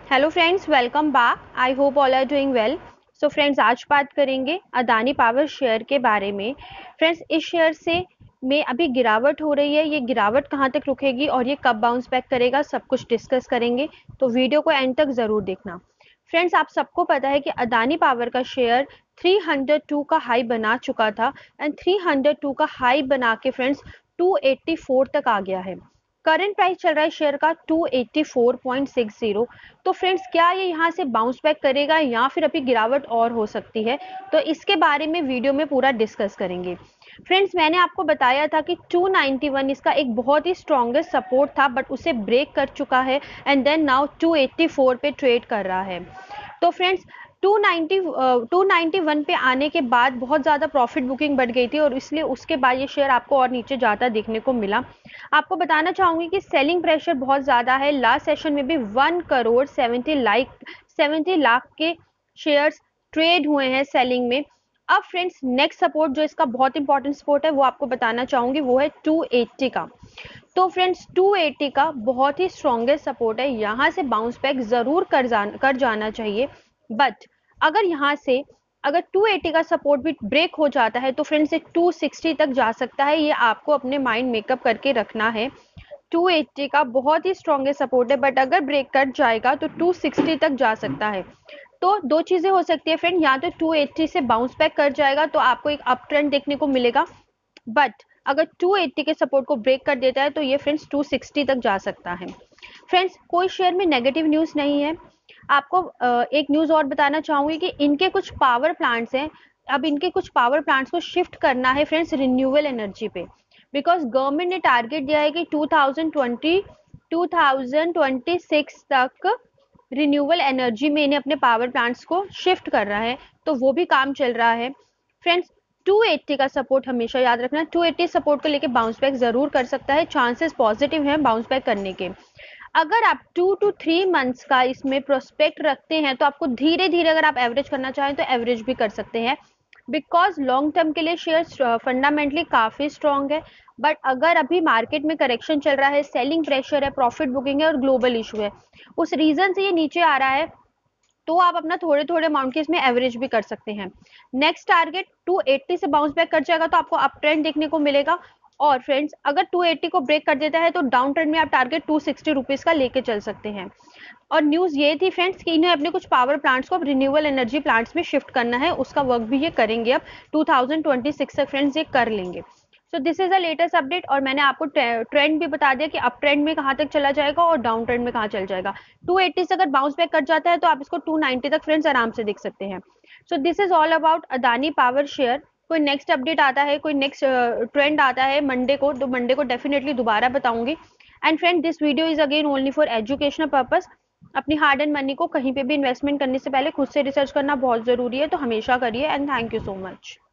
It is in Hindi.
Hello friends, welcome back. I hope all are doing well. So friends, आज बात करेंगे अदानी पावर शेयर के बारे में। फ्रेंड्स, इस शेयर से में अभी गिरावट हो रही है। ये गिरावट कहाँ तक रुकेगी और ये कब बाउंस बैक करेगा, सब कुछ डिस्कस करेंगे, तो वीडियो को एंड तक ज़रूर देखना। फ्रेंड्स, आप सबको पता है कि अदानी पावर का शेयर 302 का हाई बना चुका था एंड 302 का हाई बना के फ्रेंड्स 284 तक आ गया है। करंट प्राइस चल रहा है शेयर का 284.60। तो फ्रेंड्स, क्या ये यहाँ से बाउंस बैक करेगा या फिर अभी गिरावट और हो सकती है, तो इसके बारे में वीडियो में पूरा डिस्कस करेंगे। फ्रेंड्स, मैंने आपको बताया था कि 291 इसका एक बहुत ही स्ट्रॉन्गेस्ट सपोर्ट था, बट उसे ब्रेक कर चुका है एंड देन नाउ 284 पे ट्रेड कर रहा है। तो फ्रेंड्स, 291 पे आने के बाद बहुत ज़्यादा प्रॉफिट बुकिंग बढ़ गई थी और इसलिए उसके बाद ये शेयर आपको और नीचे जाता देखने को मिला। आपको बताना चाहूंगी कि सेलिंग प्रेशर बहुत ज़्यादा है। लास्ट सेशन में भी 1 करोड़ 70 लाख के शेयर्स ट्रेड हुए हैं सेलिंग में। अब फ्रेंड्स, नेक्स्ट सपोर्ट जो इसका बहुत इंपॉर्टेंट सपोर्ट है वो आपको बताना चाहूंगी, वो है 280 का। तो फ्रेंड्स, 280 का बहुत ही स्ट्रॉन्गेस्ट सपोर्ट है। यहाँ से बाउंस बैक जरूर कर जाना चाहिए, बट अगर यहाँ से अगर 280 का सपोर्ट भी ब्रेक हो जाता है तो फ्रेंड्स ये 260 तक जा सकता है। ये आपको अपने माइंड मेकअप करके रखना है। 280 का बहुत ही स्ट्रॉन्गेस्ट सपोर्ट है, बट अगर ब्रेक कर जाएगा तो 260 तक जा सकता है। तो दो चीजें हो सकती है फ्रेंड, या तो 280 से बाउंस बैक कर जाएगा तो आपको एक अप ट्रेंड देखने को मिलेगा, बट अगर 280 के सपोर्ट को ब्रेक कर देता है तो ये फ्रेंड्स 260 तक जा सकता है। फ्रेंड्स, कोई शेयर में नेगेटिव न्यूज़ नहीं है। आपको एक न्यूज़ और बताना चाहूंगी कि इनके कुछ पावर प्लांट्स हैं। अब इनके कुछ पावर प्लांट्स को शिफ्ट करना है फ्रेंड्स रिन्यूएबल एनर्जी पे, बिकॉज गवर्नमेंट ने टारगेट दिया है कि 2026 तक रिन्यूएबल एनर्जी में इन्हें अपने पावर प्लांट्स को शिफ्ट कर रहा है, तो वो भी काम चल रहा है। फ्रेंड्स, 280 का सपोर्ट हमेशा याद रखना। 280 सपोर्ट को लेके बाउंस बैक जरूर कर सकता है, चांसेस पॉजिटिव हैं बाउंस बैक करने के। अगर आप 2 to 3 मंथ्स का इसमें प्रोस्पेक्ट रखते हैं तो आपको धीरे धीरे, अगर आप एवरेज करना चाहें तो एवरेज भी कर सकते हैं, बिकॉज लॉन्ग टर्म के लिए शेयर फंडामेंटली काफी स्ट्रॉन्ग है। बट अगर अभी मार्केट में करेक्शन चल रहा है, सेलिंग प्रेशर है, प्रॉफिट बुकिंग है और ग्लोबल इशू है, उस रीजन से ये नीचे आ रहा है, तो आप अपना थोड़े थोड़े अमाउंट के इसमें एवरेज भी कर सकते हैं। नेक्स्ट टारगेट 280 से बाउंस बैक कर जाएगा तो आपको अप ट्रेंड देखने को मिलेगा। और फ्रेंड्स, अगर 280 को ब्रेक कर देता है तो डाउन ट्रेंड में आप टारगेट 260 रुपीज का लेके चल सकते हैं। और न्यूज़ ये थी फ्रेंड्स कि इन्हें अपने कुछ पावर प्लांट्स को अब रिन्यूएबल एनर्जी प्लांट्स में शिफ्ट करना है, उसका वर्क भी ये करेंगे। अब 2026 तक फ्रेंड्स ये कर लेंगे। So this is the latest update, और मैंने आपको ट्रेंड भी बता दिया कि अप ट्रेंड में कहाँ तक चला जाएगा और डाउन ट्रेंड में कहाँ चल जाएगा। 280 से अगर बाउंस बैक कर जाता है तो आप इसको 290 तक फ्रेंड्स आराम से देख सकते हैं। So this is all about Adani power share. कोई नेक्स्ट अपडेट आता है, कोई नेक्स्ट ट्रेंड आता है मंडे को, तो मंडे को डेफिनेटली दोबारा बताऊंगी। And friend, this video is again only for educational purpose. अपनी हार्ड एंड मनी को कहीं पे भी इन्वेस्टमेंट करने से पहले खुद से रिसर्च करना बहुत जरूरी है, तो हमेशा करिए। And thank you so much.